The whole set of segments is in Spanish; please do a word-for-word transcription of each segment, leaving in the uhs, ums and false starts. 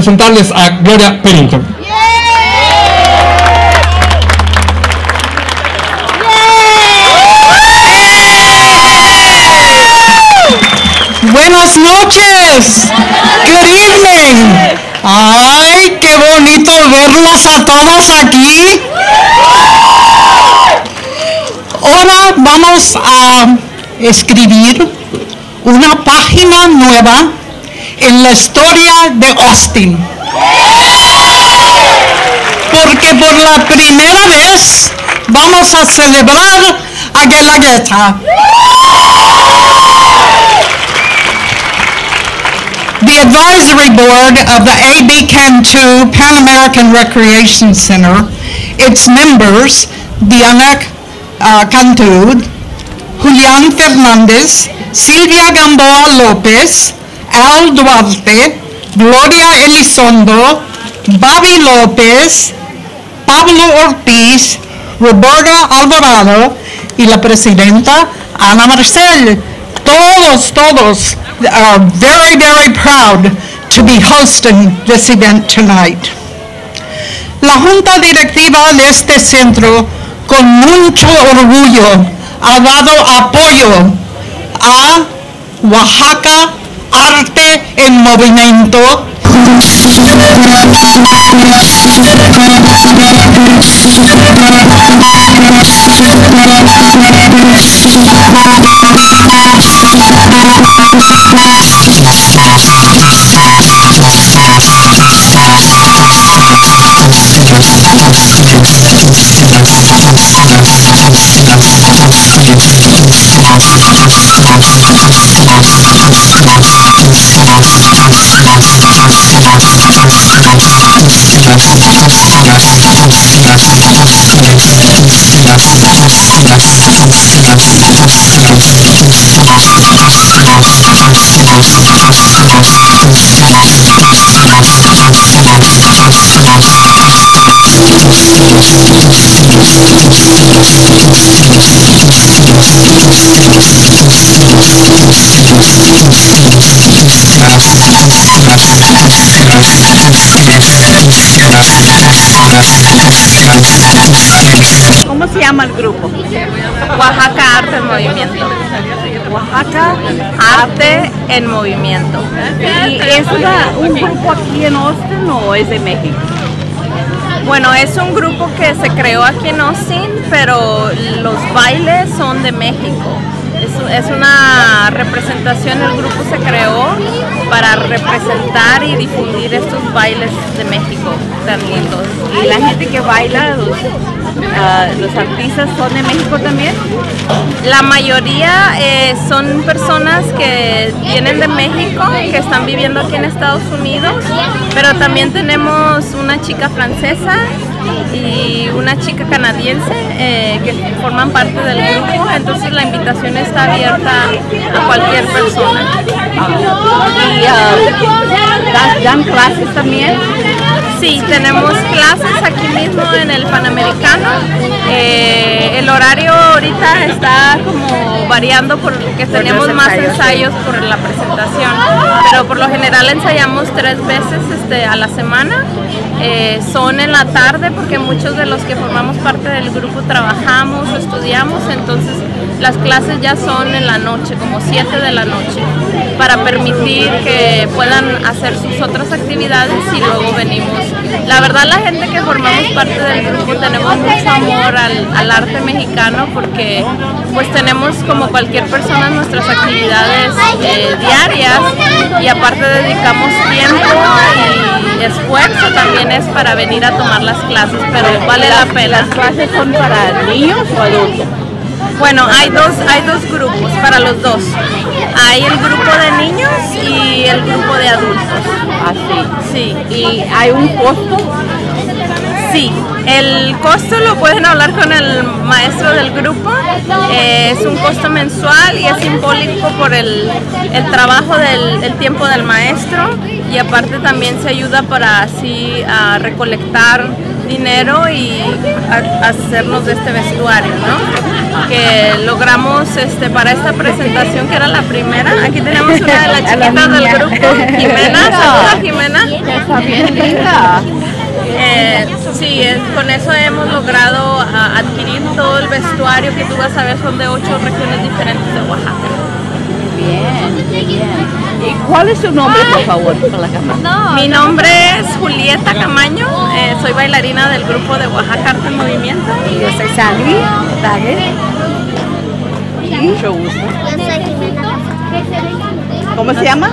presentarles a Gloria Pennington. Buenas noches. Good evening. Ay, qué bonito verlos a todos aquí. Ahora vamos a escribir una página nueva en la historia de Austin. Porque por la primera vez vamos a celebrar a Guelaguetza. The advisory board of the A B Cantu Pan American Recreation Center, its members, Diana uh, Cantu, Julián Fernández, Silvia Gamboa López, Al Duarte, Gloria Elizondo, Bobby López, Pablo Ortiz, Roberta Alvarado y la presidenta Ana Marcel. Todos, todos are very, very proud to be hosting this event tonight. La Junta Directiva de este centro, con mucho orgullo, ha dado apoyo a Oaxaca Arte en Movimiento. ¿Cómo se llama el grupo? Oaxaca Arte en Movimiento. Oaxaca Arte en Movimiento. ¿Y es una, un grupo aquí en Austin o es de México? Bueno, es un grupo que se creó aquí en Austin, pero los bailes son de México. Es, es una representación, el grupo se creó para representar y difundir estos bailes de México tan lindos. ¿Y la gente que baila, los, uh, los artistas son de México también? La mayoría eh, son personas que vienen de México, que están viviendo aquí en Estados Unidos, pero también tenemos una chica francesa y una chica canadiense eh, que forman parte del grupo, entonces la invitación está abierta a cualquier persona. ¿Y uh, dan clases también? Sí, tenemos clases aquí mismo en el Panamericano. Eh, el horario ahorita está como variando porque tenemos más ensayos por la presentación, pero por lo general ensayamos tres veces este, a la semana. Eh, son en la tarde porque muchos de los que formamos parte del grupo trabajamos o estudiamos, entonces las clases ya son en la noche, como siete de la noche, para permitir que puedan hacer sus otras actividades y luego venimos. La verdad, la gente que formamos parte del grupo tenemos mucho amor al, al arte mexicano porque pues tenemos como cualquier persona nuestras actividades eh, diarias y aparte dedicamos tiempo y esfuerzo también es para venir a tomar las clases, pero vale la pena. ¿Las clases son para niños o adultos? Bueno, hay dos, hay dos grupos, para los dos. Hay el grupo de niños y el grupo de adultos. Así. Sí. ¿Y hay un costo? Sí, el costo lo pueden hablar con el maestro del grupo. Eh, es un costo mensual y es simbólico por el, el trabajo del el tiempo del maestro y aparte también se ayuda para así a recolectar dinero y a, hacernos de este vestuario, ¿no? Que logramos este, para esta presentación, que era la primera. Aquí tenemos una de las chiquitas del grupo, Jimena. Saluda, Jimena. Está bien linda. Eh, sí, es, con eso hemos logrado a, adquirir todo el vestuario que tú vas a ver, son de ocho regiones diferentes de Oaxaca. Bien, bien. ¿Y cuál es su nombre, por favor, por la cámara? Mi nombre es Julieta Camaño, eh, soy bailarina del grupo de Oaxaca Arte en Movimiento. Y yo soy Sandy Daguer. Mucho gusto. ¿Cómo se llama?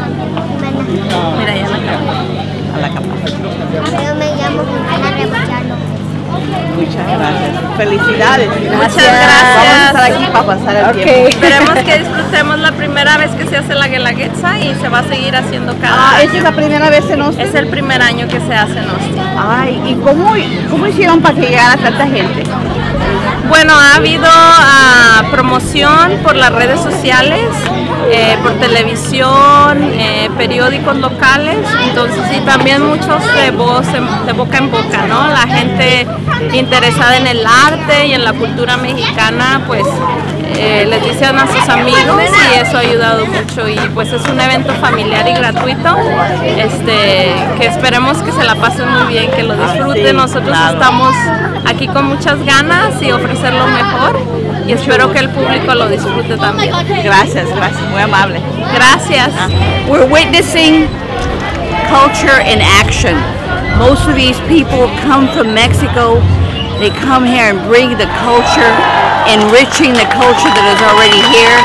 Mira, ya la cámara. A la cámara. Yo me llamo Jimena Rebachalo. Muchas gracias. Felicidades. Muchas Vamos a estar gracias. aquí para pasar el tiempo. Esperemos que disfrutemos la primera vez que se hace la Guelaguetza y se va a seguir haciendo cada Ah, año. ¿esta es la primera vez en Austin? Es el primer año que se hace en Austin. Ay, ¿y cómo, cómo hicieron para que llegara tanta gente? Bueno, ha habido uh, promoción por las redes sociales, eh, por televisión, eh, periódicos locales, entonces y también muchos de voz, en, de boca en boca, ¿no? La gente interesada en el arte y en la cultura mexicana, pues eh, les dicen a sus amigos y eso ha ayudado mucho y pues es un evento familiar y gratuito, este, que esperemos que se la pasen muy bien, que lo disfruten. Nosotros estamos aquí con muchas ganas y ofrecer lo mejor y espero que el público lo disfrute también. Gracias, gracias, muy amable. Gracias. We're witnessing culture in action. Most of these people come from Mexico. They come here and bring the culture, enriching the culture that is already here,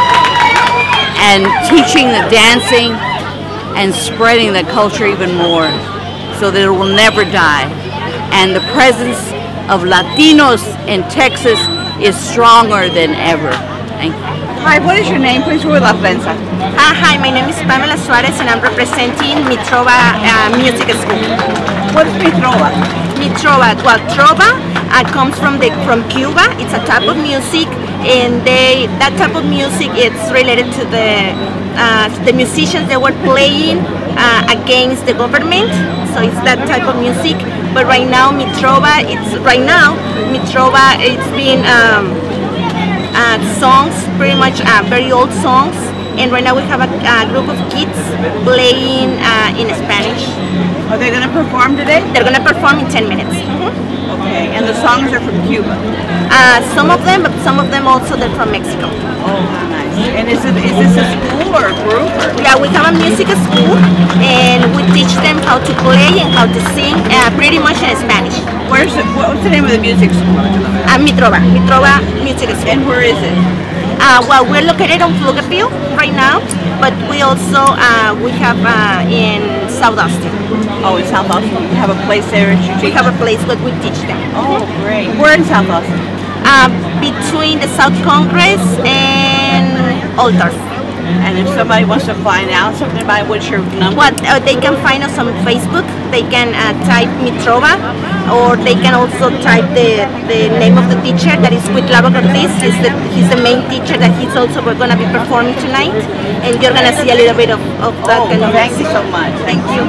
and teaching the dancing and spreading the culture even more so that it will never die. And the presence of Latinos in Texas is stronger than ever. Thank you. Hi, what is your name, please, with la prensa? Uh, hi, my name is Pamela Suarez and I'm representing Mitrova uh, Music School. What is Mitrova? Mitrova, well, Trova uh, comes from the from Cuba. It's a type of music, and they that type of music it's related to the uh, the musicians that were playing uh, against the government. So it's that type of music. But right now, Mitrova, it's right now Mitrova, it's been. Um, Uh, songs, pretty much uh, very old songs, and right now we have a, a group of kids playing uh, in Spanish. Are they going to perform today? They're going to perform in ten minutes. Mm-hmm. Okay, and the songs are from Cuba? Uh, some of them, but some of them also they're from Mexico. Oh, nice. And is, it, is this a school or a group? Or? Yeah, we have a music school, and we teach them how to play and how to sing uh, pretty much in Spanish. Where's it, what's the name of the music school? Uh, Mitrova, Mitrova Music School. And where is it? Uh, well, we're located on Pflugerville right now, but we also uh, we have uh, in South Austin. Oh, in South Austin. You have a place there that you We teach? have a place where we teach them. Oh, great. Where in South Austin? Uh, between the South Congress and Altars. And if somebody wants to find out something about it, what's your number? What uh, they can find us on Facebook. They can uh, type Mitrova, or they can also type the, the name of the teacher. That is Cuitlava Cortez. He's the he's the main teacher that he's also going to be performing tonight, and you're going to see a little bit of, of that Oh, kind of thank you so much. Thank you.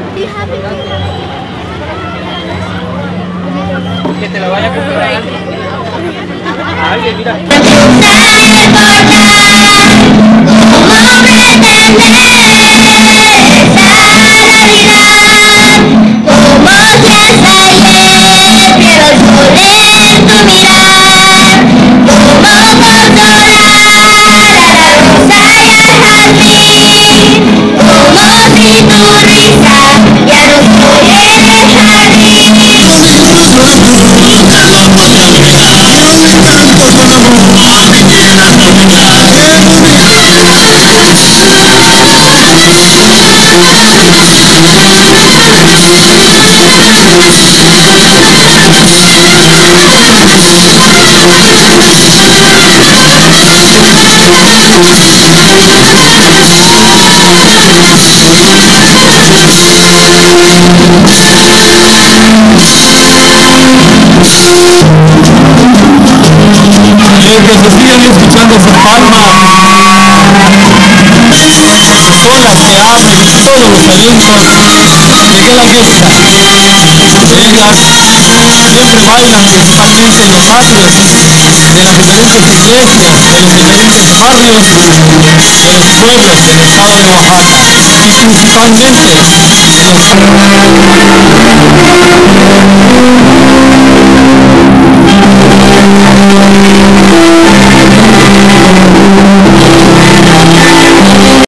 Que te lo vaya a comprar. Ay, mira. Y que se sigan escuchando sus palmas. Son las que abren. todos los eventos y que la música griega siempre bailan principalmente en los atrios de las diferentes iglesias, de los diferentes barrios, de los pueblos del estado de Oaxaca y principalmente en los